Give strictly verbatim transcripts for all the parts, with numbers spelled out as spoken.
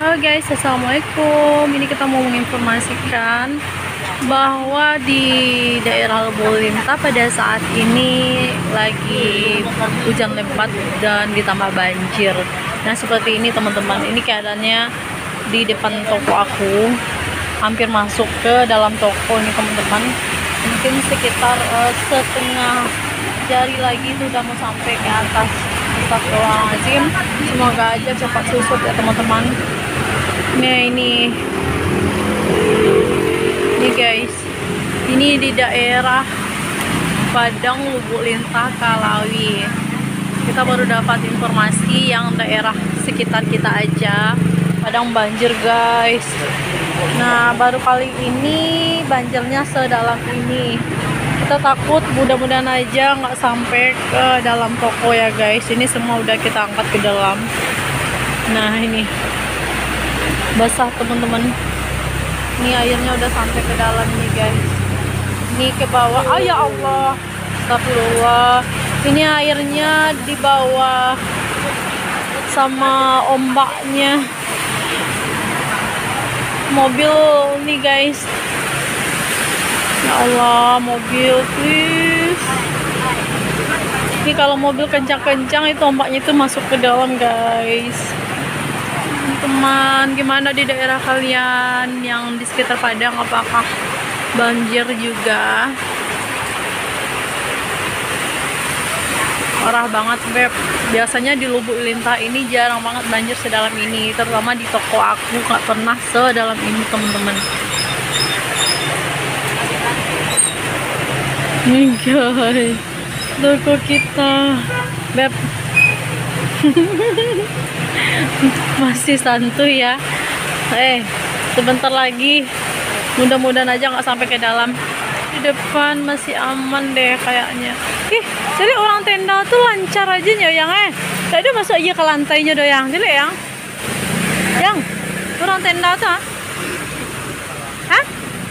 Halo guys, assalamualaikum. Ini kita mau menginformasikan bahwa di daerah Lubulintah pada saat ini lagi hujan lebat dan ditambah banjir. Nah seperti ini teman-teman, ini keadaannya di depan toko aku, hampir masuk ke dalam toko ini teman-teman. Mungkin sekitar uh, setengah jari lagi sudah mau sampai ke atas. Astagfirullahaladzim, semoga aja cepat susut ya teman-teman. Nah ini ini guys, ini di daerah Padang Lubulintah Kalawi. Kita baru dapat informasi yang daerah sekitar kita aja Padang banjir guys. Nah baru kali ini banjirnya sedalam ini. Kita takut mudah-mudahan aja nggak sampai ke dalam toko ya guys. Ini semua udah kita angkat ke dalam. Nah ini basah teman-teman. Ini airnya udah sampai ke dalam nih guys. Ini ke bawah. Ah ya Allah, astagfirullah. Ini airnya di bawah sama ombaknya. Mobil nih guys. Ya Allah, mobil please. Ini kalau mobil kencang-kencang itu ombaknya itu masuk ke dalam guys. Teman, gimana di daerah kalian yang di sekitar Padang, apakah banjir juga? Parah banget beb. Biasanya di Lubulintah ini jarang banget banjir sedalam ini, terutama di toko aku nggak pernah sedalam ini teman-teman. Nih guys, toko kita beb. Masih santuy ya. Eh sebentar lagi mudah-mudahan aja nggak sampai ke dalam. Di depan masih aman deh kayaknya. Ih jadi orang tenda tuh lancar aja Yoyang eh. Tadi masuk aja ke lantainya doyang. Jadi yang yang orang tenda tuh ah? Hah?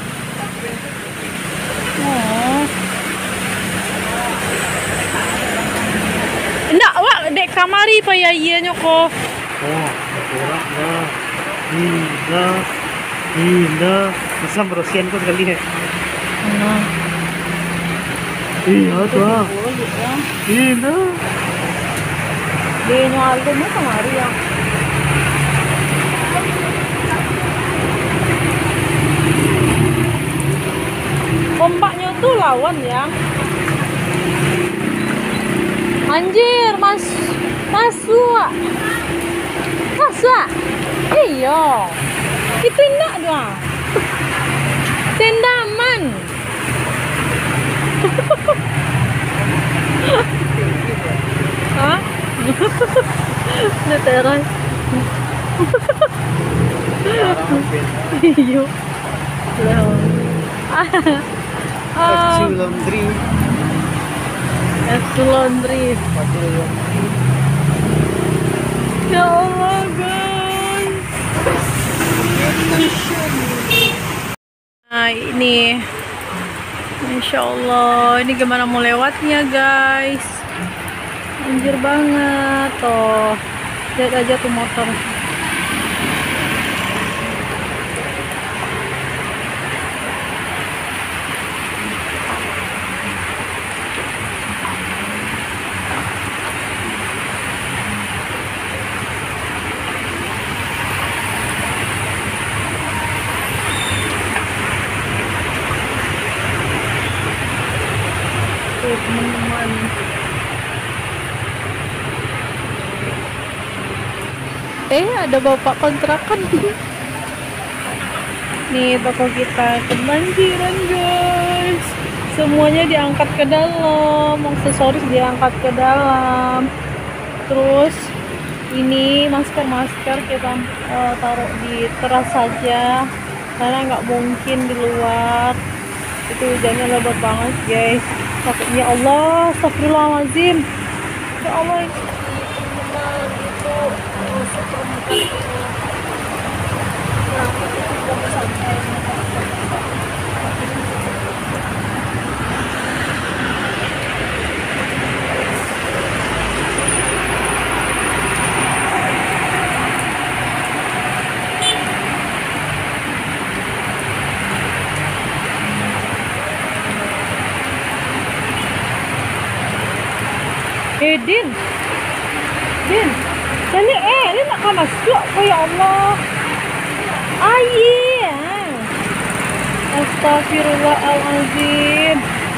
Oh enggak wak dek kamari pa ya iya nyoko. Oh, kurang dah. Hina, hina. Masa bersihan kok sekali ya? Nah. Iya tuh. Hina. Di nyualin mo kamari ya. Ombaknya tuh lawan ya. Anjir, mas, masuk, masuk, iya, itu enggak doang, tendaman, hah, neteran, iya, Kecil laundry. F laundry. Ya Allah guys. Nah ini, Insya Allah ini gimana mau lewatnya guys. Anjir banget toh. Lihat aja tuh motor. Teman-teman, eh ada bapak kontrakan nih, toko kita kebanjiran guys, semuanya diangkat ke dalam, aksesoris diangkat ke dalam, terus ini masker-masker kita uh, taruh di teras saja karena nggak mungkin di luar, itu hujannya lebat banget guys. Ya Allah, astagfirullahaladzim. Ya Allah, itu Din. Din. Dali eh, ini nak kau masuk. Oh ya Allah. Aye. Astagfirullahaladzim.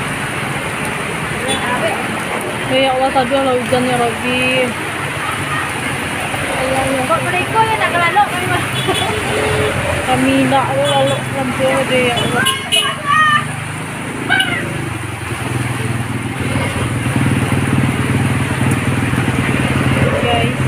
Ya Allah, tadi Allah hujan ya Robbi. Kok mereka yang nak kelalok kami mah. Kami nak lalu lampu aja ya Allah. Guys.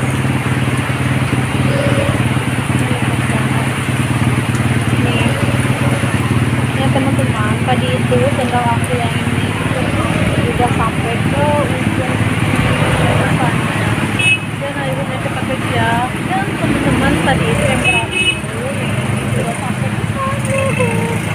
Nih. Ya teman-teman, tadi itu sendal aku yang ini udah sampai ke ujung sana. Dan akhirnya cepat kerja. Dan teman-teman tadi itu yang terakhir itu sudah sampai ke sana.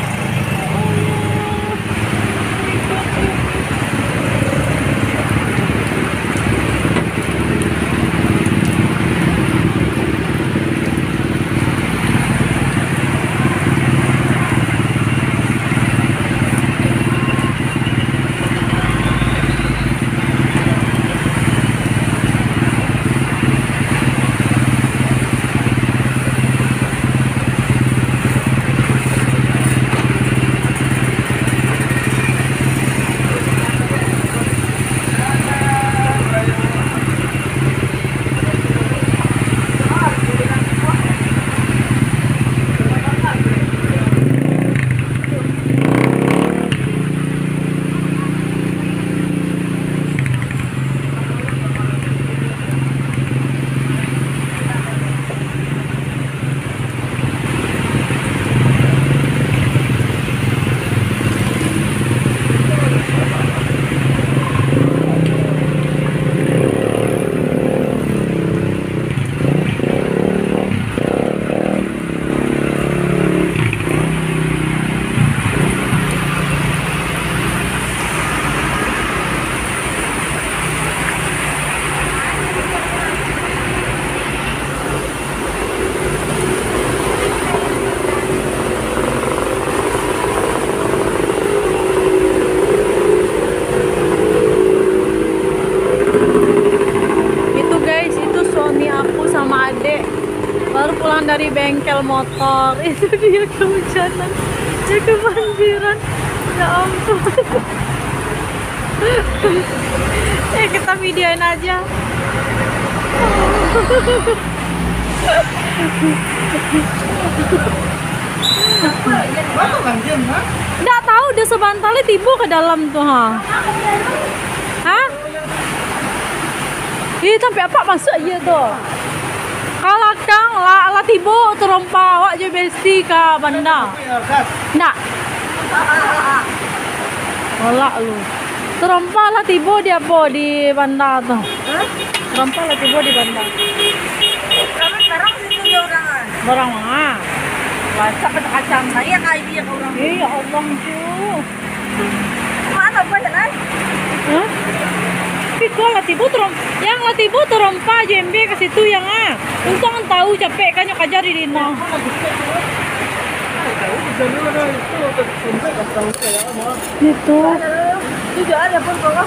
Baru pulang dari bengkel motor, itu dia kehujanan, dia kebanjiran, ya ampun. Eh kita videoin aja. Nggak tahu, dia sebantalnya tiba ke dalam tuh, ha? Hah? Ih, sampai apa masuk aja tuh? Kalau kang lah lah tibo terompa awak je besti ka banda. Nak. Olak lu. Terompa lah tibo dia po di banda tu. Terompa lah tibo di banda. Barang situ dia orang. Barang mana? Baca kacang saya kai dia ke orang. Eh ya Allah tu. Mana buat jalan? Hah? Tapi lah tibo terom, yang lah tibo terompa jembe ke situ yang ah. Untung tahu capek kan nyok ajar di dina. Itu. Tidak ada pun kok.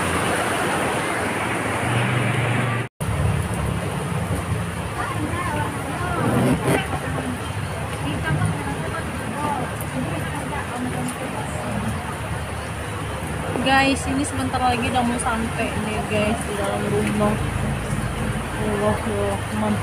Guys, ini sebentar lagi udah mau sampai nih guys di dalam rumah. Allahumma.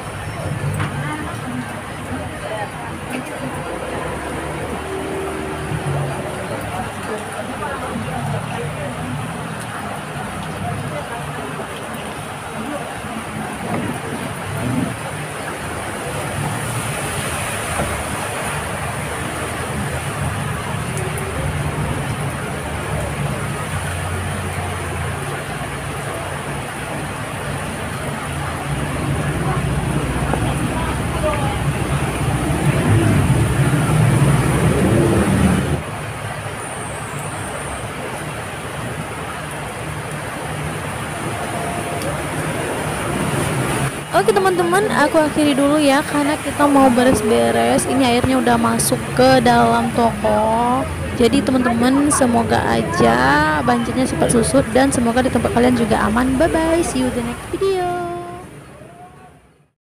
Oke teman-teman, aku akhiri dulu ya karena kita mau beres-beres. Ini airnya udah masuk ke dalam toko. Jadi teman-teman, semoga aja banjirnya cepat susut dan semoga di tempat kalian juga aman. Bye bye, see you the next video.